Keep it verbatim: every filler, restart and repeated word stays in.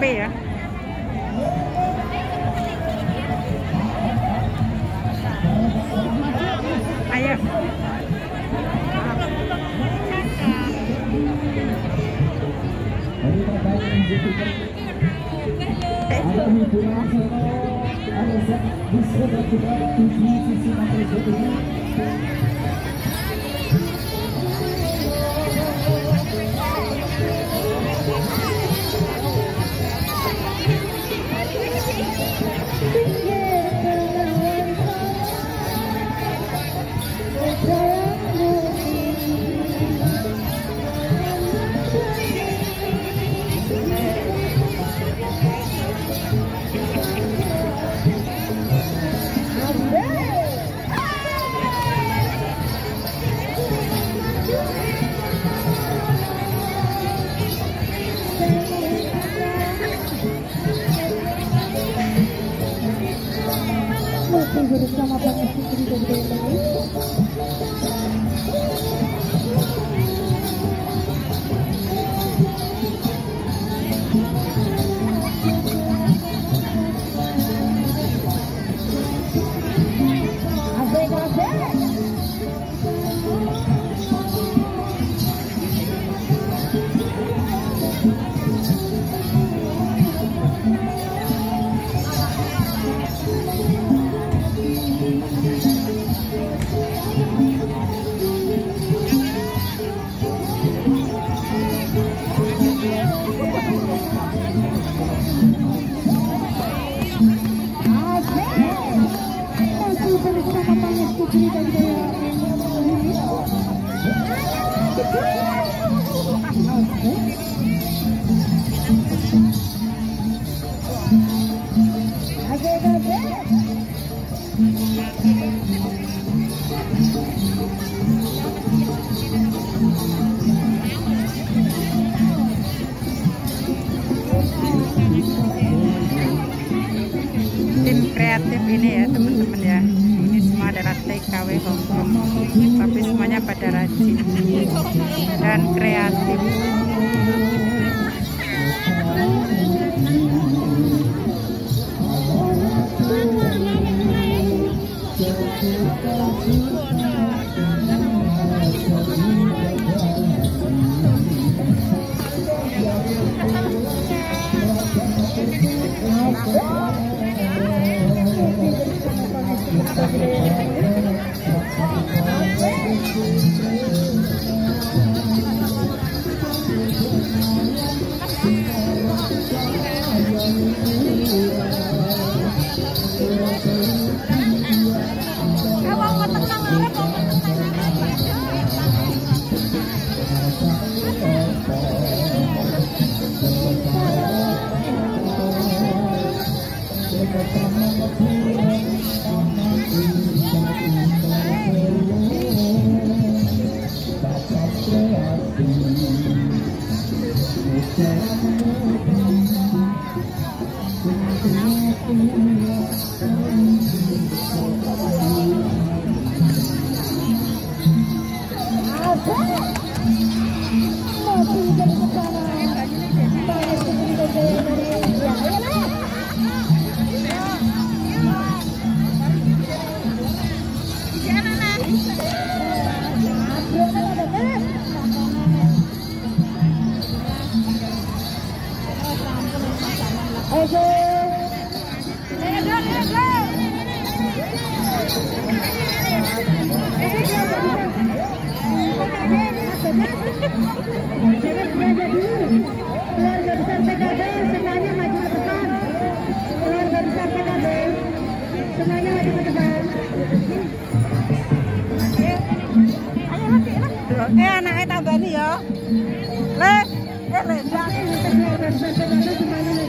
ya. Ayo. Bersama Bang Fitri dan tim kreatif ini ya teman-teman ya. Ini semua adalah T K W Hongkong, tapi semuanya pada rajin dan kreatif. Keluarga besar P K B semuanya maju ke depan. Keluarga besar P K B semuanya maju ke depan. Eh anaknya tambah nih ya. Le, eh le, Keluarga besar P K B semuanya